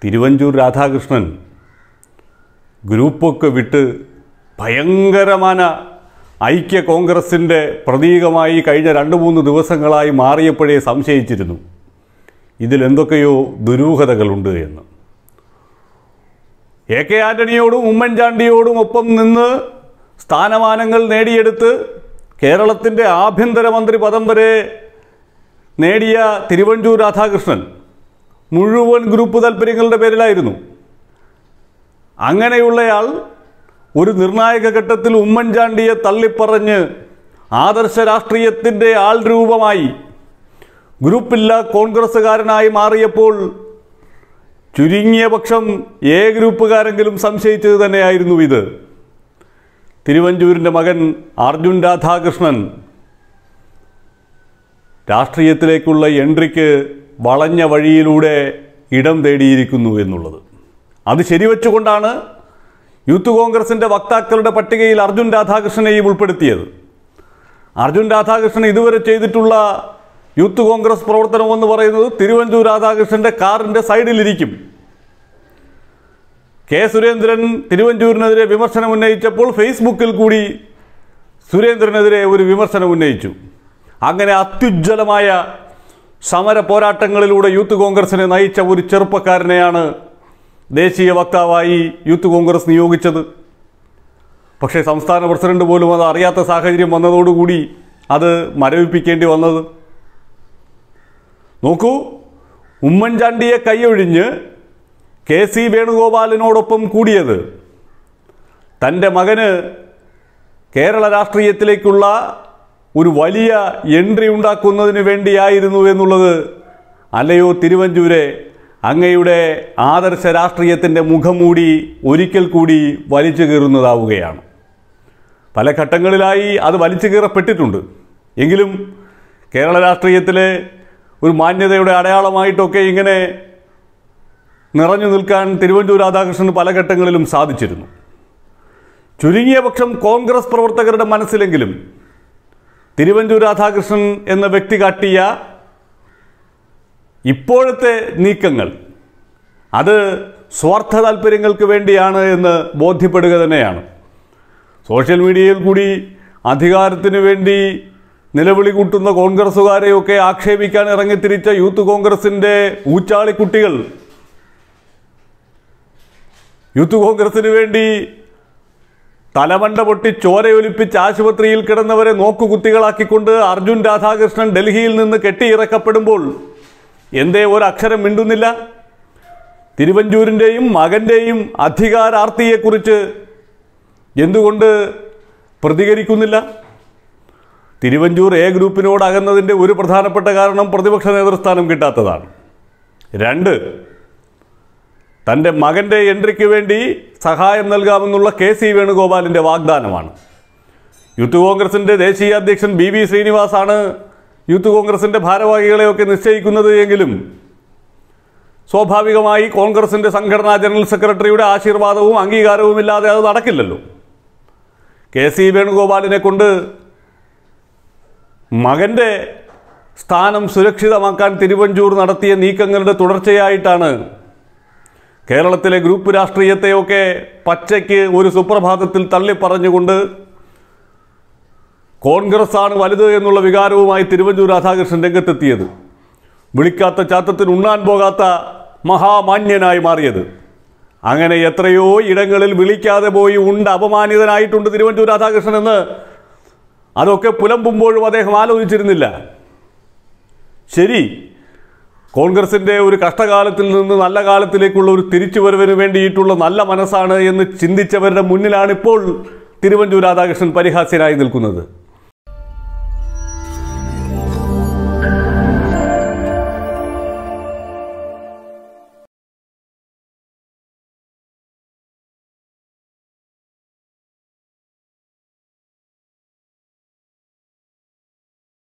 തിരുവഞ്ചൂർ രാധാകൃഷ്ണൻ ഗ്രൂപ്പൊക്കെ വിട്ട് ഭയങ്കരമായ ഐക്യ കോൺഗ്രസിൻ്റെ പ്രതീകമായി കഴിഞ്ഞ 2-3 ദിവസങ്ങളായി മാറിയപ്പോഴേ സംശയിച്ചിരുന്നു ഇതിലെന്തൊക്കെയോ ദുരൂഹതകളുണ്ട് എന്ന്. എ കെ ആന്റണിയോടും ഉമ്മൻചാണ്ടിയോടും ഒപ്പം നിന്ന് സ്ഥാനമാനങ്ങൾ നേടിയെടുത്ത് കേരളത്തിൻ്റെ ആഭ്യന്തരമന്ത്രി പദം വരെ നേടിയ തിരുവഞ്ചൂർ രാധാകൃഷ്ണൻ മുഴുവൻ ഗ്രൂപ്പ് താൽപ്പര്യങ്ങളുടെ പേരിലായിരുന്നു. അങ്ങനെയുള്ളയാൾ ഒരു നിർണായക ഘട്ടത്തിൽ ഉമ്മൻചാണ്ടിയെ തള്ളിപ്പറഞ്ഞ് ആദർശ രാഷ്ട്രീയത്തിൻ്റെ ആൾ രൂപമായി ഗ്രൂപ്പില്ല കോൺഗ്രസ്സുകാരനായി മാറിയപ്പോൾ ചുരുങ്ങിയ പക്ഷം എ ഗ്രൂപ്പുകാരെങ്കിലും സംശയിച്ചത് തന്നെയായിരുന്നു ഇത്. തിരുവഞ്ചൂരിൻ്റെ മകൻ അർജുൻ രാധാകൃഷ്ണൻ രാഷ്ട്രീയത്തിലേക്കുള്ള എൻട്രിക്ക് വളഞ്ഞ വഴിയിലൂടെ ഇടം തേടിയിരിക്കുന്നു എന്നുള്ളത്. അത് ശരിവെച്ചുകൊണ്ടാണ് യൂത്ത് കോൺഗ്രസിൻ്റെ വക്താക്കളുടെ പട്ടികയിൽ അർജുൻ രാധാകൃഷ്ണനെയും ഉൾപ്പെടുത്തിയത്. അർജുൻ രാധാകൃഷ്ണൻ ഇതുവരെ ചെയ്തിട്ടുള്ള യൂത്ത് കോൺഗ്രസ് പ്രവർത്തനമെന്ന് പറയുന്നത് തിരുവഞ്ചൂർ രാധാകൃഷ്ണൻ്റെ കാറിൻ്റെ സൈഡിലിരിക്കും. കെ സുരേന്ദ്രൻ തിരുവഞ്ചൂരിനെതിരെ വിമർശനം ഉന്നയിച്ചപ്പോൾ ഫേസ്ബുക്കിൽ കൂടി സുരേന്ദ്രനെതിരെ ഒരു വിമർശനം ഉന്നയിച്ചു. അങ്ങനെ അത്യുജ്വലമായ സമര പോരാട്ടങ്ങളിലൂടെ യൂത്ത് കോൺഗ്രസിനെ നയിച്ച ഒരു ചെറുപ്പക്കാരനെയാണ് ദേശീയ വക്താവായി യൂത്ത് കോൺഗ്രസ് നിയോഗിച്ചത്. പക്ഷേ സംസ്ഥാന പ്രസിഡന്റ് പോലും അത് അറിയാത്ത സാഹചര്യം വന്നതോടുകൂടി അത് മരവിപ്പിക്കേണ്ടി വന്നത്. നോക്കൂ, ഉമ്മൻചാണ്ടിയെ കൈയൊഴിഞ്ഞ് കെ സി വേണുഗോപാലിനോടൊപ്പം കൂടിയത് തൻ്റെ മകന് കേരള രാഷ്ട്രീയത്തിലേക്കുള്ള ഒരു വലിയ എൻട്രി ഉണ്ടാക്കുന്നതിന് വേണ്ടിയായിരുന്നു എന്നുള്ളത് അല്ലയോ തിരുവഞ്ചൂരെ, അങ്ങയുടെ ആദർശ രാഷ്ട്രീയത്തിൻ്റെ മുഖംമൂടി ഒരിക്കൽ കൂടി വലിച്ചു കീറുന്നതാവുകയാണ്. പല ഘട്ടങ്ങളിലായി അത് വലിച്ചു കീറപ്പെട്ടിട്ടുണ്ട്. എങ്കിലും കേരള രാഷ്ട്രീയത്തിലെ ഒരു മാന്യതയുടെ അടയാളമായിട്ടൊക്കെ ഇങ്ങനെ നിറഞ്ഞു നിൽക്കാൻ തിരുവഞ്ചൂർ രാധാകൃഷ്ണന് പല ഘട്ടങ്ങളിലും സാധിച്ചിരുന്നു. ചുരുങ്ങിയ പക്ഷം കോൺഗ്രസ് പ്രവർത്തകരുടെ മനസ്സിലെങ്കിലും തിരുവഞ്ചൂർ രാധാകൃഷ്ണൻ എന്ന വ്യക്തി കാട്ടിയ ഇപ്പോഴത്തെ നീക്കങ്ങൾ അത് സ്വാർത്ഥ താല്പര്യങ്ങൾക്ക് വേണ്ടിയാണ് എന്ന് ബോധ്യപ്പെടുക തന്നെയാണ്. സോഷ്യൽ മീഡിയയിൽ കൂടി അധികാരത്തിന് വേണ്ടി നിലവിളി കൂട്ടുന്ന കോൺഗ്രസ്സുകാരെയൊക്കെ ആക്ഷേപിക്കാൻ ഇറങ്ങിത്തിരിച്ച യൂത്ത് കോൺഗ്രസിൻ്റെ ഊച്ചാളിക്കുട്ടികൾ യൂത്ത് കോൺഗ്രസിന് വേണ്ടി തലമണ്ട പൊട്ടി ചോരയൊലിപ്പിച്ച് ആശുപത്രിയിൽ കിടന്നവരെ നോക്കുകുത്തികളാക്കിക്കൊണ്ട് അർജുൻ രാധാകൃഷ്ണൻ ഡൽഹിയിൽ നിന്ന് കെട്ടിയിറക്കപ്പെടുമ്പോൾ എന്തേ ഒരക്ഷരം മിണ്ടുന്നില്ല? തിരുവഞ്ചൂരിൻ്റെയും മകൻ്റെയും അധികാരാർത്തിയെക്കുറിച്ച് എന്തുകൊണ്ട് പ്രതികരിക്കുന്നില്ല? തിരുവഞ്ചൂർ എ ഗ്രൂപ്പിനോട് അകന്നതിൻ്റെ ഒരു പ്രധാനപ്പെട്ട കാരണം പ്രതിപക്ഷ നേതൃസ്ഥാനം കിട്ടാത്തതാണ്. 2, തൻ്റെ മകൻ്റെ എൻട്രിക്ക് വേണ്ടി സഹായം നൽകാമെന്നുള്ള കെ സി വേണുഗോപാലിൻ്റെ വാഗ്ദാനമാണ്. യൂത്ത് കോൺഗ്രസിൻ്റെ ദേശീയ അധ്യക്ഷൻ BV ശ്രീനിവാസാണ് യൂത്ത് കോൺഗ്രസിൻ്റെ ഭാരവാഹികളെയൊക്കെ നിശ്ചയിക്കുന്നത് എങ്കിലും സ്വാഭാവികമായി കോൺഗ്രസിൻ്റെ സംഘടനാ ജനറൽ സെക്രട്ടറിയുടെ ആശീർവാദവും അംഗീകാരവും ഇല്ലാതെ അത് നടക്കില്ലല്ലോ. കെ സി വേണുഗോപാലിനെ കൊണ്ട് മകൻ്റെ സ്ഥാനം സുരക്ഷിതമാക്കാൻ തിരുവഞ്ചൂർ നടത്തിയ നീക്കങ്ങളുടെ തുടർച്ചയായിട്ടാണ് കേരളത്തിലെ ഗ്രൂപ്പ് രാഷ്ട്രീയത്തെയൊക്കെ പച്ചയ്ക്ക് ഒരു സുപ്രഭാതത്തിൽ തള്ളിപ്പറഞ്ഞുകൊണ്ട് കോൺഗ്രസ് ആണ് വലുത് എന്നുള്ള വികാരവുമായി തിരുവഞ്ചൂർ രാധാകൃഷ്ണൻ രംഗത്തെത്തിയത്. വിളിക്കാത്ത ചാത്തത്തിന് ഉണ്ണാൻ പോകാത്ത മഹാമാന്യനായി മാറിയത്. അങ്ങനെ എത്രയോ ഇടങ്ങളിൽ വിളിക്കാതെ പോയി അപമാനിതനായിട്ടുണ്ട് തിരുവഞ്ചൂർ രാധാകൃഷ്ണൻ എന്ന് അതൊക്കെ പുലമ്പുമ്പോഴും അദ്ദേഹം ആലോചിച്ചിരുന്നില്ല. ശരി, കോൺഗ്രസിൻ്റെ ഒരു കഷ്ടകാലത്തിൽ നിന്ന് നല്ല കാലത്തിലേക്കുള്ള ഒരു തിരിച്ചുവരവിന് വേണ്ടിയിട്ടുള്ള നല്ല മനസ്സാണ് എന്ന് ചിന്തിച്ചവരുടെ മുന്നിലാണിപ്പോൾ തിരുവഞ്ചൂർ രാധാകൃഷ്ണൻ പരിഹാസ്യനായി നിൽക്കുന്നത്.